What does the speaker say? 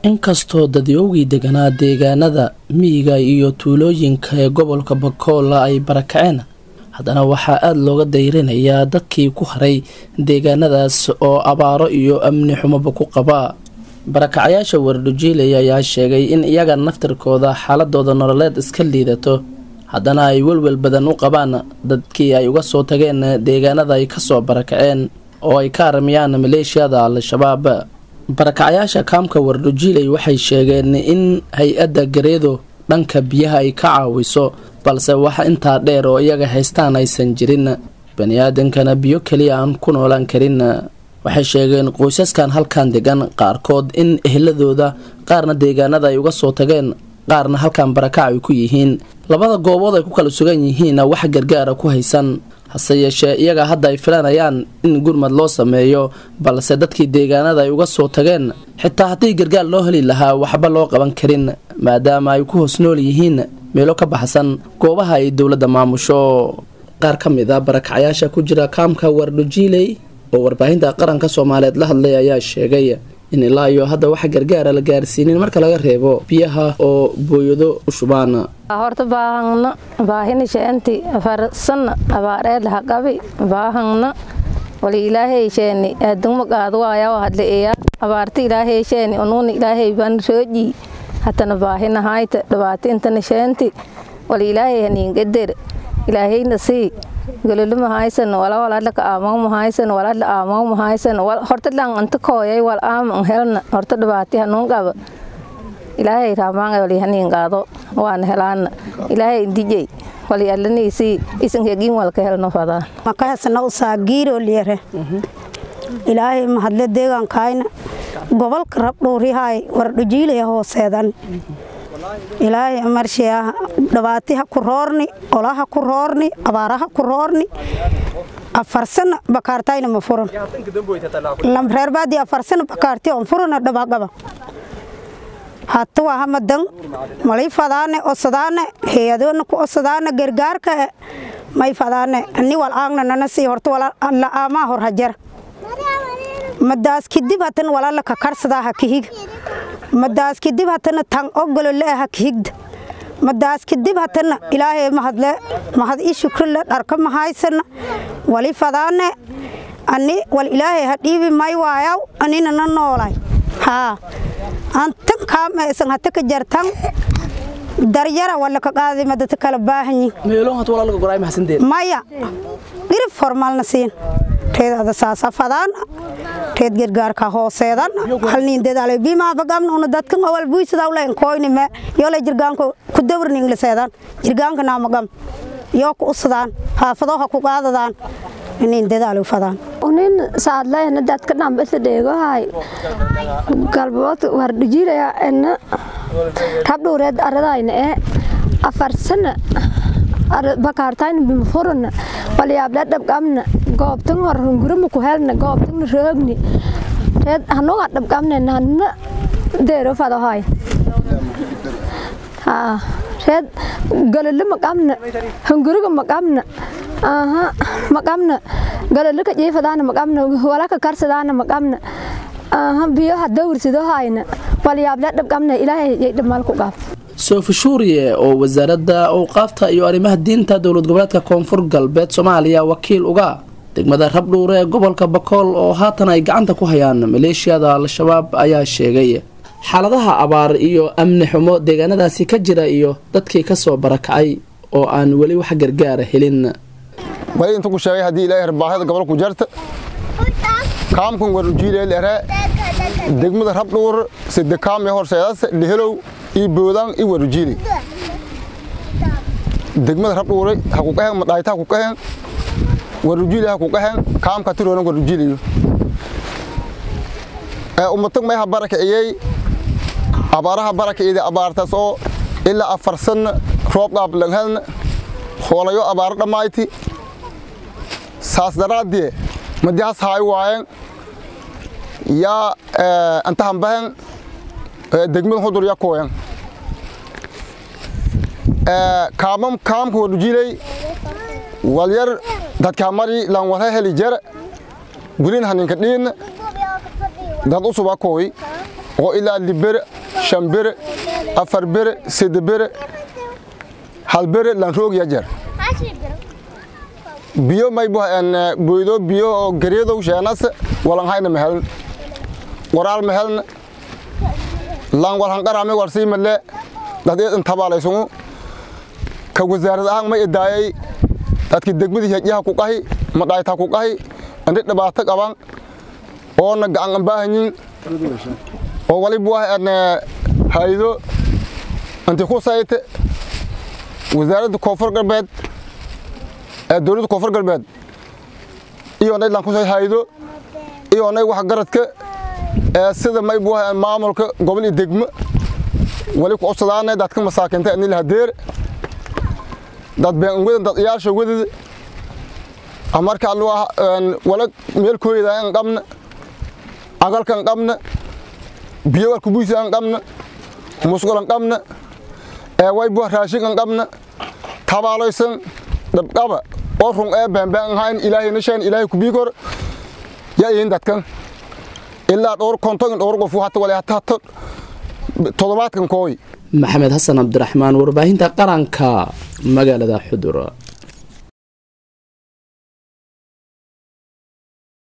inkastoo dadyowgii deganaa deegaanada miyiga iyo tuulooyinka ee gobolka Bakool ay barakaceen haddana waxaa aad looga dayrinayaa dadkii ku haray deegaanadaas oo abaaro iyo amni xumoba ku qaba. Barakacayaasha Wardhiigley ayaa sheegay in iyaga naftirkooda xaaladooda nololeed iska liidato haddana ay welwel badan u qabaan dadkii ay uga soo tageen deegaanada ay ka soo barakaceen oo ay ka aramiyaan maleeshiyada Al-Shabaab. Barakacayaasha kaamka Wardhiigley waxay sheegeen in hay-adda Gareedo dhanka biyaha ay ka caawiso balse waxa intaa dheer oo iyaga haystaan aysan jirin bani'aadankana biyo kaliya aan ku noolaan karin. Waxay sheegeen qoysaskan halkan degan qaarkood in ehladooda qaarna deegaanada ay uga soo tageen qaarna halkan barakac ay ku yihiin labada goobood ay ku kala sugan yihiin wax gargaar ku haysan hase yeeshee iyaga hadda ay filanayaan in gurmad loo sameeyo balse dadkii deegaanada ay uga soo tageen xitaa haddii gargaar loo heli lahaa waxba loo qaban karin maadaama ay ku hoos nool yihiin meelo ka baxsan goobaha ay dowladda maamusho. qaar ka mid ah barakacayaasha ku jira kaamka Wardhiigley oo warbaahinta qaranka Soomaaliyeed la hadlay ayaa sheegay in ilaa iyo hadda wax gargaar la gaarsiinin marka laga reebo biyaha oo booyado u shubaan. horta baahina sheenti farsan abaareel haqabi baahana wali ilaahay sheeni aduma qaado ayaa hadleeya abaarta ilaahay sheeni onuun ilaahay ban rooji hatana baahina hayta dhawaatintana sheenti wali ilaahay hanin gader ilaahay nasi galuluma haysan wala la ka aamo haysan wala la aamo haysan horta lan anta kooyay wal aamo helna horta dhawaati hanuun qaba ilaahay raamaanga wali hanin qaado waan helaan ilaahay dijay wali alaniisi isan heegin wal ka helno fada maka hasna usaagiro leere ilaahay ma hadle deegan kaayna gobolka Rabdhuurihay Wardhiigley hooseedan ilaahay marshiya dhawaatiha ku roorni olaha ku roorni abaaraha ku roorni afarsan bakaartayna ma furan lam reer baadi afarsan bakaarti on furana dhabaqaba hatta waa hamadan malay fadaane osadaane heeyadoona ku osadaane gargaarka may fadaane ani wal aagna nanasi horta wala la ama hor hajar madaas kidib hatan wala la ka karsada ha kihig madaas kidib hatan tan ogol la ha kihig madaas kidib hatan ilaahay mahad ii shukr la dharka ma haysan wali fadaane ani wal ilaahay hadiibi may waayaw anina noolay ha antan kaam aysan hata ka jartan daryara wala ka qaadi madada kala baahanyi meelo hat wala laga goray ma hasan deed maya qirib formal nasiin teeda saasa fadaan teed gargaarka hooseedan halnin deedalay bima bagam una dadkan awal buysada uleen kooyni ma yoolay jirgaanku ku dawrning la seedan jirgaanka naamagam yoo ku usdaan haafadaha ku qaadadaan inin deedalay fadaan unin saadlayna dadka dhanbasa dheegahay galbood Wardhiigley en Rabdhuureed aradayna afarsana bakaartayn bimfuran wali abla dabqamna goobtan hor hunguruma ku helna goobtan roogni reed hanoga dabqamna nanna deero fadahay reed galuluma qamna hunguruga maqamna maqamna galuluka jeefadaana maqamna wala ka karsadaana maqamna biyaha dawrsido hayna wali abla dabqamna ilaahay dhamal ku qaab. Soofi Shuuriye oo wasaaradda awqaafta iyo arrimaha diinta dowlad goboleedka Koonfur Galbeed Soomaaliya wakiil uga degmada Rabdhuure ee gobolka Bakool oo haatan ay gacanta ku hayaan maleeshiyada Al-Shabaab ayaa sheegay xaaladaha abaar iyo amni xumo deegaanadaasi ka jira iyo dadkii ka soo barakacay oo aan wali wax gargaar helin. way inta ku sheegay hadii ilaahay baahida gobolka ku jarta kaamkan Wardhiigley leere degmada Rabdhuure sidoo kaam ee horseedaas lehelow ii boodaan ii Wardhiigley degmada Rabdhuure ha ku qaxan madayta ku qaxan Wardhiigley ha ku qaxan kaamka tiroona Wardhiigley ummatag may ha barakaciyay abaaraha barakaciyay abaartaas oo ilaa afarsan roob qaab lahayn xoolayo abaar dhamayti saas daraadii madiyaas hay waayeen ya anta hanbahan degmada Hudur ya kooyan kaamka Wardhiigley walyar dadka mari lan wala heli jar gulin hanin ka dhiin dad usoo kooy oo ilaa liber shan bere afar bere saddex bere hal bere lan roog yajar biyo may boydo biyo oo gareedo sheenas walan hayna mahal waraal mahal lan walan qarame warsi malle dadee inta baalayso ka wasaaradda aan ma idaayay dadkii degmadii yajaha ku qahi ma dhaayta ku qahi ande dhibaato qaban oo na gacan baahanyin oo wali buu haydo anti ku sayte wasaaradda koonfur galbeed dawladda koonfur galbeed iyo lan ku say haydo iyo wax garadka sida may buu maamulka gobol iyo degmo wali ku codsadaan dadka masaakinta in la hadeer dad been wadan dad yaasha wadada amarka Allah wala meel kooyada aan qabna agalkan qabna biyo ku buusan qabna musqulan qabna way buu raashin qabna tabaalaysan dabqaba oo run baan hayn ilaahay nashan ilaahay ku biigor ya in dadkan ilaa dhowr konton dhowr qof hata wala hata todobaadkan kooy maxamed xasan cabdiraxmaan warbaahinta qaranka magaalada Xudur.